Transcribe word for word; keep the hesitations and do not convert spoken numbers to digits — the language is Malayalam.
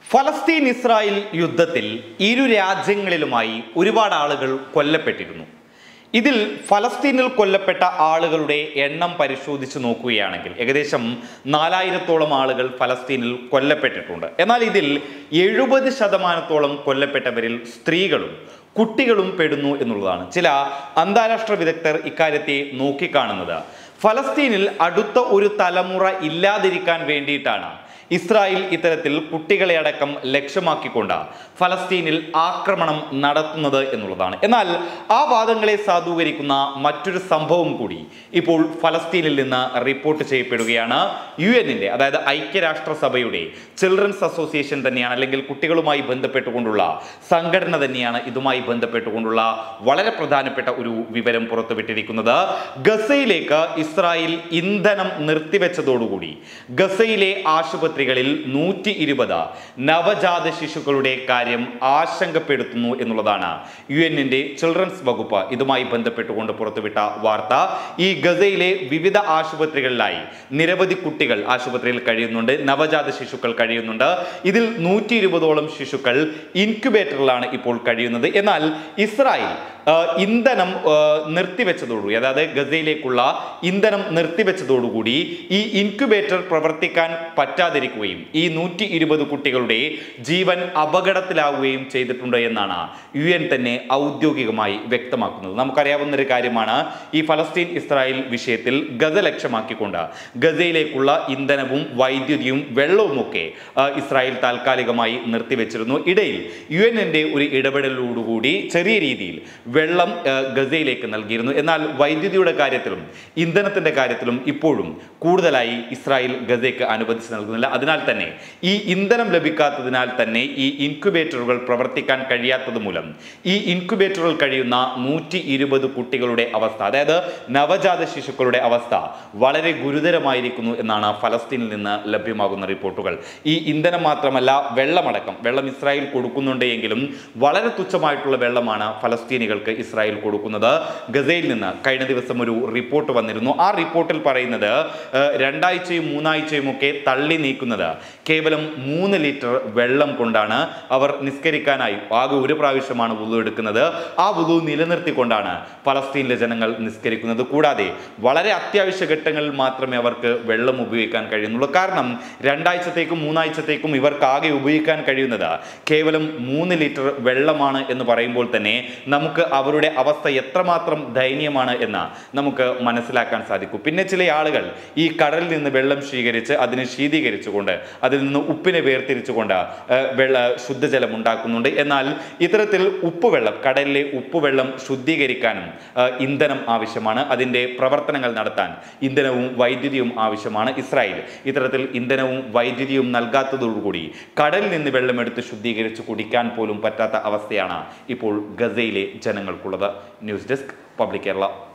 ഫലസ്തീൻ ഇസ്രായേൽ യുദ്ധത്തിൽ ഇരു രാജ്യങ്ങളിലുമായി ഒരുപാട് ആളുകൾ കൊല്ലപ്പെട്ടിരുന്നു. ഇതിൽ ഫലസ്തീനിൽ കൊല്ലപ്പെട്ട ആളുകളുടെ എണ്ണം പരിശോധിച്ച് നോക്കുകയാണെങ്കിൽ ഏകദേശം നാലായിരത്തോളം ആളുകൾ ഫലസ്തീനിൽ കൊല്ലപ്പെട്ടിട്ടുണ്ട്. എന്നാൽ ഇതിൽ എഴുപത് ശതമാനത്തോളം കൊല്ലപ്പെട്ടവരിൽ സ്ത്രീകളും കുട്ടികളും പെടുന്നു എന്നുള്ളതാണ് ചില അന്താരാഷ്ട്ര വിദഗ്ധർ ഇക്കാര്യത്തെ നോക്കിക്കാണുന്നത്. ഫലസ്തീനിൽ അടുത്ത ഒരു തലമുറ ഇല്ലാതിരിക്കാൻ വേണ്ടിയിട്ടാണ് ഇസ്രായേൽ ഇത്തരത്തിൽ കുട്ടികളെ അടക്കം ലക്ഷ്യമാക്കിക്കൊണ്ട് ഫലസ്തീനിൽ ആക്രമണം നടത്തുന്നത് എന്നുള്ളതാണ്. എന്നാൽ ആ വാദങ്ങളെ സാധൂകരിക്കുന്ന മറ്റൊരു സംഭവം കൂടി ഇപ്പോൾ ഫലസ്തീനിൽ നിന്ന് റിപ്പോർട്ട് ചെയ്യപ്പെടുകയാണ്. യു എന്നിന്റെ അതായത് ഐക്യരാഷ്ട്രസഭയുടെ ചിൽഡ്രൻസ് അസോസിയേഷൻ തന്നെയാണ്, അല്ലെങ്കിൽ കുട്ടികളുമായി ബന്ധപ്പെട്ടുകൊണ്ടുള്ള സംഘടന തന്നെയാണ് ഇതുമായി ബന്ധപ്പെട്ടുകൊണ്ടുള്ള വളരെ പ്രധാനപ്പെട്ട ഒരു വിവരം പുറത്തുവിട്ടിരിക്കുന്നത്. ഗസയിലേക്ക് ഇസ്രായേൽ ഇന്ധനം നിർത്തിവെച്ചതോടുകൂടി ഗസയിലെ ആശുപത്രി ിൽ നൂറ്റി ഇരുപത് നവജാത ശിശുക്കളുടെ കാര്യം ആശങ്കപ്പെടുത്തുന്നു എന്നുള്ളതാണ് യു എന്നിന്റെ ചിൽഡ്രൻസ് വകുപ്പ് ഇതുമായി ബന്ധപ്പെട്ടുകൊണ്ട് പുറത്തുവിട്ട വാർത്ത. ഈ ഗസയിലെ വിവിധ ആശുപത്രികളിലായി നിരവധി കുട്ടികൾ ആശുപത്രിയിൽ കഴിയുന്നുണ്ട്, നവജാത ശിശുക്കൾ കഴിയുന്നുണ്ട്. ഇതിൽ നൂറ്റി ഇരുപതോളം ശിശുക്കൾ ഇൻക്യുബേറ്ററിലാണ് ഇപ്പോൾ കഴിയുന്നത്. എന്നാൽ ഇസ്രായേൽ ഇന്ധനം നിർത്തിവെച്ചതോടുകൂടി, അതായത് ഗസയിലേക്കുള്ള ഇന്ധനം നിർത്തിവെച്ചതോടുകൂടി ഈ ഇൻക്യുബേറ്റർ പ്രവർത്തിക്കാൻ പറ്റാതിരിക്കുകയും ഈ നൂറ്റി ഇരുപത് കുട്ടികളുടെ ജീവൻ അപകടത്തിലാവുകയും ചെയ്തിട്ടുണ്ട് എന്നാണ് യു എൻ തന്നെ ഔദ്യോഗികമായി വ്യക്തമാക്കുന്നത്. നമുക്കറിയാവുന്ന ഒരു കാര്യമാണ്, ഈ ഫലസ്തീൻ ഇസ്രായേൽ വിഷയത്തിൽ ഗസ ലക്ഷ്യമാക്കിക്കൊണ്ട് ഗസയിലേക്കുള്ള ഇന്ധനവും വൈദ്യുതിയും വെള്ളവുമൊക്കെ ഇസ്രായേൽ താൽക്കാലികമായി നിർത്തിവെച്ചിരുന്നു. ഇടയിൽ യു എന്നിന്റെ ഒരു ഇടപെടലോടുകൂടി ചെറിയ രീതിയിൽ വെള്ളം ഗസയിലേക്ക് നൽകിയിരുന്നു. എന്നാൽ വൈദ്യുതിയുടെ കാര്യത്തിലും ഇന്ധനത്തിന്റെ കാര്യത്തിലും ഇപ്പോഴും കൂടുതലായി ഇസ്രായേൽ ഗസയ്ക്ക് അനുവദിച്ച് നൽകുന്നില്ല. അതിനാൽ തന്നെ ഈ ഇന്ധനം ലഭിക്കാത്തതിനാൽ തന്നെ ഈ ഇൻക്യുബേറ്ററുകൾ പ്രവർത്തിക്കാൻ കഴിയാത്തത് മൂലം ഈ ഇൻക്യുബേറ്ററുകൾ കഴിയുന്ന നൂറ്റി ഇരുപത് കുട്ടികളുടെ അവസ്ഥ, അതായത് നവജാത ശിശുക്കളുടെ അവസ്ഥ വളരെ ഗുരുതരമായിരിക്കുന്നു എന്നാണ് ഫലസ്തീനിൽ നിന്ന് ലഭ്യമാകുന്ന റിപ്പോർട്ടുകൾ. ഈ ഇന്ധനം മാത്രമല്ല, വെള്ളമടക്കം വെള്ളം ഇസ്രായേൽ കൊടുക്കുന്നുണ്ട് എങ്കിലും വളരെ തുച്ഛമായിട്ടുള്ള വെള്ളമാണ് ഫലസ്തീനികൾക്ക് ഇസ്രായേൽ കൊടുക്കുന്നത്. ഗസയിൽ നിന്ന് കഴിഞ്ഞ ദിവസം ഒരു റിപ്പോർട്ട് വന്നിരുന്നു. ആ റിപ്പോർട്ടിൽ പറയുന്നത് രണ്ടാഴ്ചയും മൂന്നാഴ്ചയും ഒക്കെ തള്ളി നീക്കുന്നത് കേവലം മൂന്ന് ലിറ്റർ വെള്ളം കൊണ്ടാണ്. അവർ നിസ്കരിക്കാനായി ആകെ ഒരു പ്രാവശ്യമാണ് വുളു എടുക്കുന്നത്. ആ വുളു നിലനിർത്തിക്കൊണ്ടാണ് ഫലസ്തീനിലെ ജനങ്ങൾ നിസ്കരിക്കുന്നത്. കൂടാതെ വളരെ അത്യാവശ്യ ഘട്ടങ്ങളിൽ മാത്രമേ അവർക്ക് വെള്ളം ഉപയോഗിക്കാൻ കഴിയുന്നുള്ളൂ. കാരണം രണ്ടാഴ്ചത്തേക്കും മൂന്നാഴ്ചത്തേക്കും ഇവർക്ക് ആകെ ഉപയോഗിക്കാൻ കഴിയുന്നത് കേവലം മൂന്ന് ലിറ്റർ വെള്ളമാണ് എന്ന് പറയുമ്പോൾ തന്നെ നമുക്ക് അവരുടെ അവസ്ഥ എത്രമാത്രം ദയനീയമാണ് എന്ന് നമുക്ക് മനസ്സിലാക്കാൻ സാധിക്കും. പിന്നെ ചില ആളുകൾ ഈ കടലിൽ നിന്ന് വെള്ളം സ്വീകരിച്ച് അതിനെ ശീതീകരിച്ചുകൊണ്ട് അതിൽ നിന്ന് ഉപ്പിനെ വേർതിരിച്ചുകൊണ്ട് വെള്ള ശുദ്ധജലം ഉണ്ടാക്കുന്നുണ്ട്. എന്നാൽ ഇത്തരത്തിൽ ഉപ്പുവെള്ളം, കടലിലെ ഉപ്പുവെള്ളം ശുദ്ധീകരിക്കാനും ഇന്ധനം ആവശ്യമാണ്. അതിൻ്റെ പ്രവർത്തനങ്ങൾ നടത്താൻ ഇന്ധനവും വൈദ്യുതിയും ആവശ്യമാണ്. ഇസ്രായേൽ ഇത്തരത്തിൽ ഇന്ധനവും വൈദ്യുതിയും നൽകാത്തതോടുകൂടി കടലിൽ നിന്ന് വെള്ളമെടുത്ത് ശുദ്ധീകരിച്ച് കുടിക്കാൻ പോലും പറ്റാത്ത അവസ്ഥയാണ് ഇപ്പോൾ ഗസയിലെ ജനങ്ങൾക്കുള്ളത്. News desk public Kerala.